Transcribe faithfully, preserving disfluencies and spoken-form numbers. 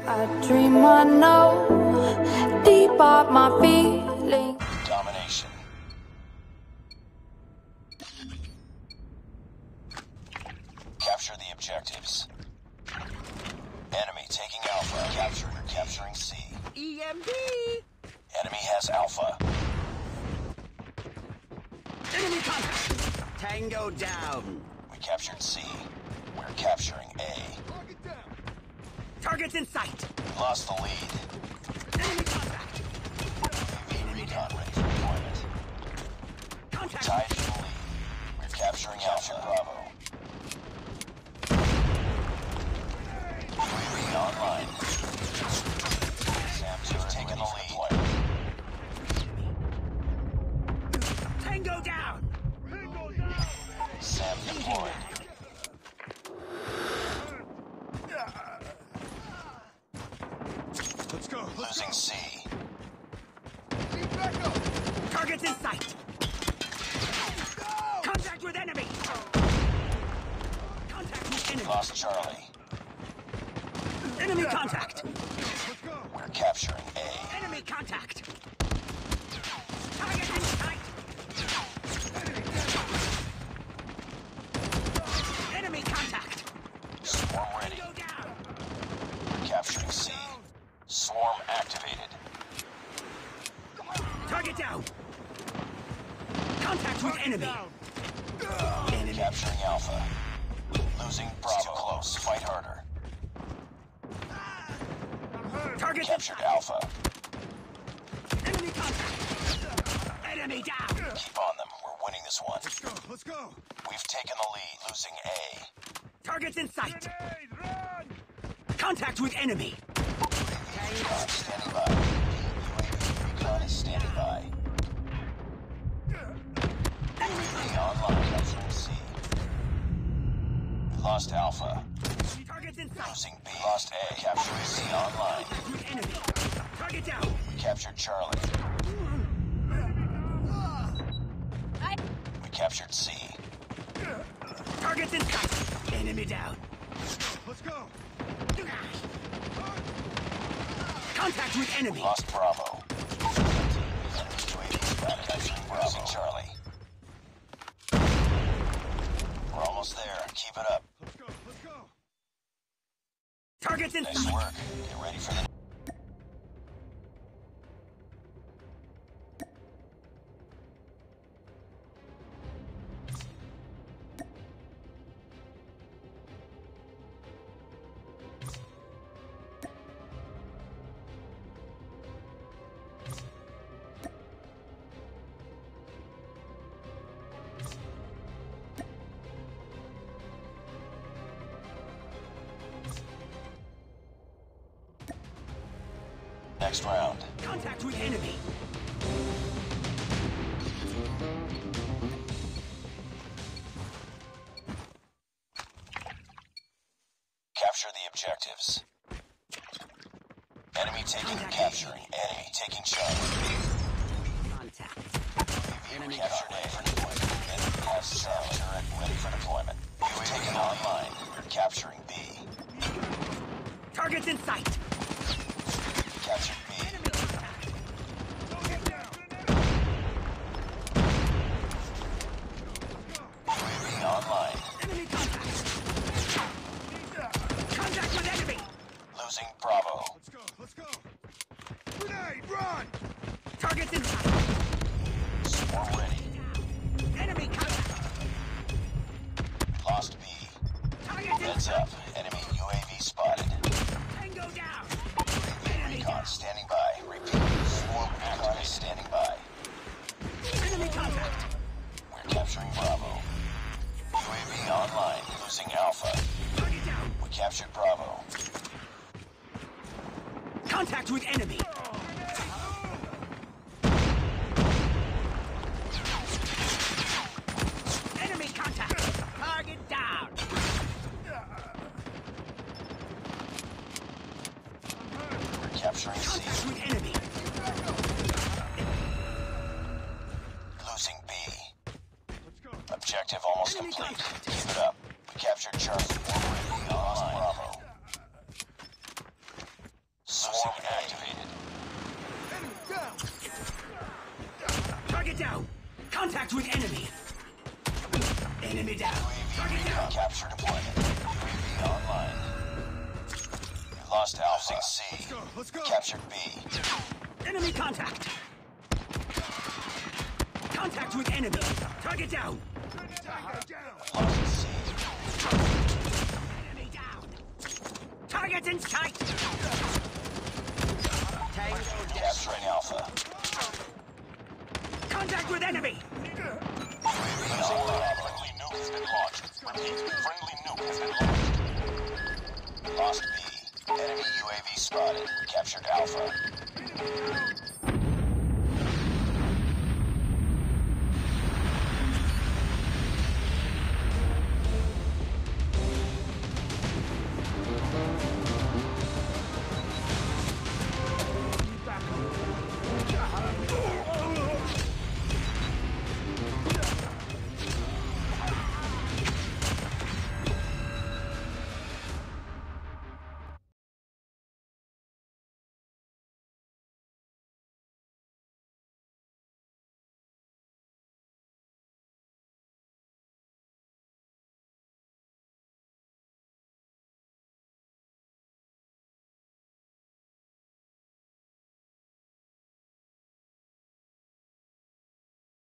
I dream I know deep up my feelings. Domination. Capture the objectives. Enemy taking Alpha. Capturing or capturing C. E M D! Enemy has Alpha. Enemy contact! Tango down! We captured C. We're capturing A. Target's in sight! We lost the lead. Enemy contact! U A V recon ready for deployment. Contact! Tied for the lead. We're capturing Alpha. Bravo. U A V online. Sam two taking the lead. Tango down! Sam deployed. Let's go. Let's Losing go. C. Need backup. Target's in sight! Contact with enemy! Contact with enemy! Lost Charlie. Enemy contact! Let's go. We're capturing A. Enemy contact! Target in sight! Enemy contact! Swarm ready. Go down! We're capturing C. Swarm activated. Target down! Contact with enemy! Enemy. Capturing Alpha. Losing Bravo. Too close. Fight harder. Target Captured Alpha. Enemy contact! Enemy down! Keep on them. We're winning this one. Let's go. Let's go. We've taken the lead. Losing A. Target's in sight! Grenade, run. Contact with enemy! Recon standing by. U A V recon is standing by. U A V online. Capturing C. We lost Alpha. Target's in sight! Losing B. Lost A. Capturing C online. With enemy! Target down! We captured Charlie. We captured C. Target's in sight! Enemy down! Let's go. Contact with enemy! Lost Bravo. Enemy U A V spotted. Capturing Bravo. Losing Charlie. We're almost there. Keep it up. Let's go. Let's go. Target's in Nice sight! work. Get ready for the... Next round. Contact with enemy! Capture the objectives. Enemy taking and capturing. Enemy taking Charlie. Contact! Enemy captured A for deployment. Enemy has Charlie. Turret ready for deployment. You've taken online. You're capturing B. Target's in sight! Captured B. U A V online. Enemy contact! Contact with enemy! Losing Bravo. Let's go. Let's go. Grenade, run. Target's in sight! Swarm ready. Enemy contact! Lost B. Target's in Heads sight! up. Enemy U A V spotted. Tango down! Enemy recon standing by. Repeat. Swarm recon is standing by. Enemy contact! We're capturing Bravo. U A V online. Losing Alpha. Target down! We captured Bravo. Contact with enemy! Enemy contact! Target down! We're capturing C. Contact with enemy! Losing B. Let's go. Objective almost Enemy complete. contact. Keep it up. We captured Charlie. We're ready. Lost Bravo. Contact with enemy. Enemy down. Target down. Capture deployment. U A V online. You lost Alpha. C. Let's go. Let's go. Captured B. Enemy contact. Contact with enemy. Target down. Tango down. Lost C. Enemy down. Target in sight. Tango down. Capturing Alpha. Contact with enemy. Losing ground. Friendly nuke has been launched. Repeat, friendly nuke has been launched. Lost B. Enemy U A V spotted. Captured Alpha.